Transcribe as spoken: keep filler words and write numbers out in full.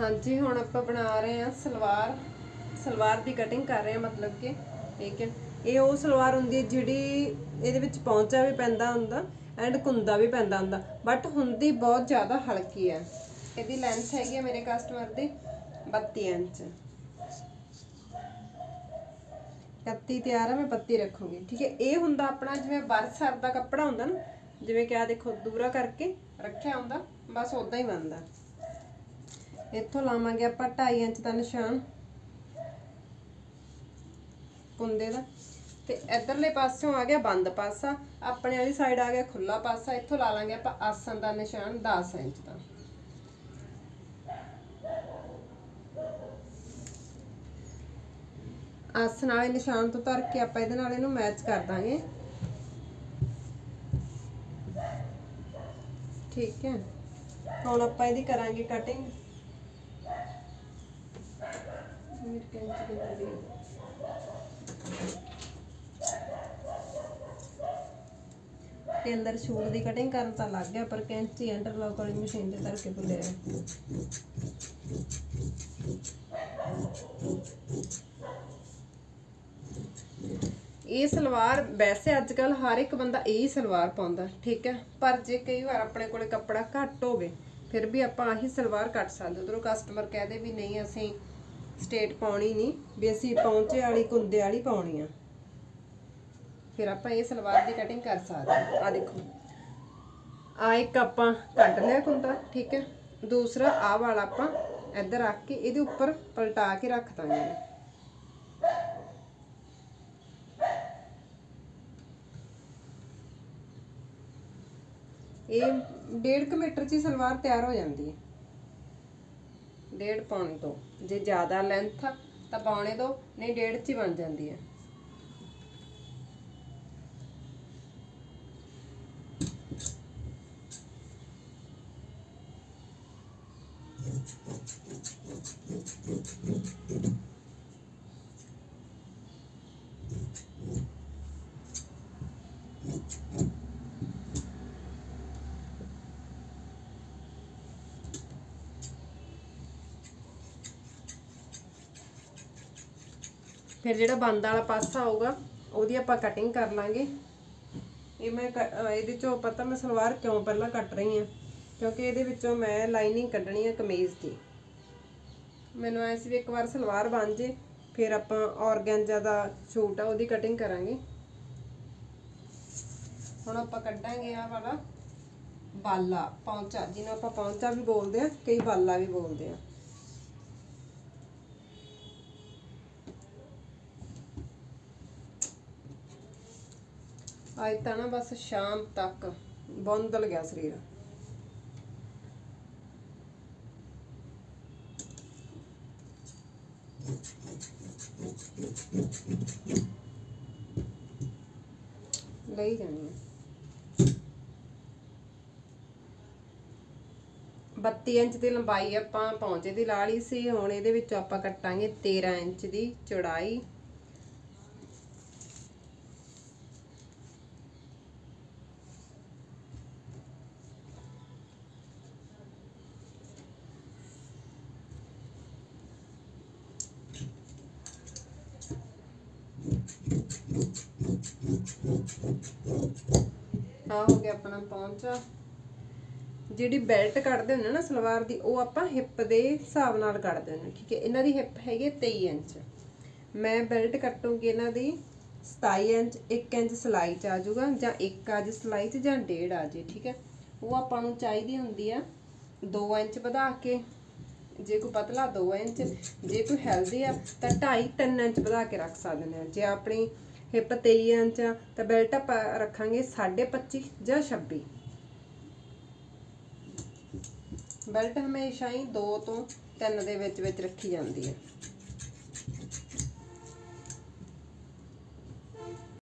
हाँ जी, हुण आपां बना रहे हैं सलवार। सलवार की कटिंग कर रहे हैं, मतलब कि ठीक है। ये वो सलवार हुंदी है जिहड़ी इहदे विच पहुंचा भी पैंदा हुंदा एंड कुंदा भी पैंदा हुंदा, बट हुंदी बहुत ज़्यादा हल्की है। इहदी लेंथ हैगी है मेरे कस्टमर दी बत्ती इंच। इकत्ती तैयार है, मैं बत्ती रखूँगी, ठीक है। ये हुंदा अपना जिवें बरसर दा कपड़ा हुंदा ना, जिवें क्या देखो दूरा करके रखिया हुंदा, बस उदां ही बनदा। इत्थों लावांगे आपां ढाई इंच का निशान कुंदे दा, ते इधरले पासों आ गया बंद पासा, अपने वाली साइड आ गया खुला पासा। इत्थों ला लांगे आपां आसन का निशान दस इंच का। आसन वाले निशान तो धर के आपां इहदे नाल इहनूं मैच कर दांगे, ठीक है। हुण आपां इहदी करांगे कटिंग। टेलर शूट की कटिंग करन तां लग गया, पर कैंची इंटरलॉक वाली मशीन ते धर के भुलिया। ये सलवार वैसे अजकल हर एक बंदा यही सलवार पाउंदा, ठीक है। पर जे कई बार अपने कोले कपड़ा घट होवे फिर भी आपां आही सलवार कट सकदे। उधरों कस्टमर कह दे भी नहीं असीं स्टेट पाउणी नहीं, भी असीं पहुंचे वाली कुंदे वाली पाउणी आ, फिर आपां ये सलवार की कटिंग कर सकते हैं। आ देखो, आ एक आपां कट लिया कुंदा, ठीक है। दूसरा आ वाला आपां इधर रख के इहदे उपर पलटा के रख दांगे। ये डेढ़ क मीटर च सलवार तैयार हो जाती है, डेढ़ पौने दो। जे ज़्यादा लेंथ तो पौने दो, नहीं डेढ़ च ही बन जाती है। फिर जिहड़ा बंद वाला पासा होगा उहदी आपां कटिंग कर लांगे। ये मैं इहदे चों पता मैं सलवार क्यों पहला कट रही हूँ, क्योंकि इहदे विचों मैं लाइनिंग कड्ढनी है कमीज़ की। मैनूं ऐसे भी एक बार सलवार बन जे फिर आपां ऑर्गेंजा दा सूट आ उहदी कटिंग करांगे। हुण आपां कड्ढांगे आ वाला बाला पौंचा, जिन्हों आपां पौंचा भी बोलते हैं, कई बाला भी बोलते हैं। आज तो ना बस शाम तक बौंदल गया शरीर। लई जानी है। बत्ती इंच की लंबाई आपां पौंचे की ला ली सी। हुण इहदे विचों आपां कट्टांगे तेरह इंच की चौड़ाई। आ हो गया अपना पौंचा। जिहड़ी बेल्ट कटदे हुंदे ना सलवार दी, वो आपां हिप दे हिसाब नाल कटदे हुंदे, ठीक है। इन्हां दी हिप हैगी तेई इंच, मैं बेल्ट कटूंगी इन्हां दी सताई इंच। एक इंच सिलाई च आ जाऊगा, जां एक आ जाए सिलाई च, जां डेढ़ आ जाए, ठीक है। वो आपां नूं चाहीदी हुंदी आ दो इंच वधा के, जे कोई पतला दो इंच, जे कोई हैल्दी आ तां ढाई तीन इंच वधा के रख सकदे ने। जे अपनी हिप तेई इंच आ तो बेल्ट आपां रखांगे साढ़े पच्ची जां छब्बी। बेल्ट हमेशा ही दो तो तीन दे विच विच रखी जाती है।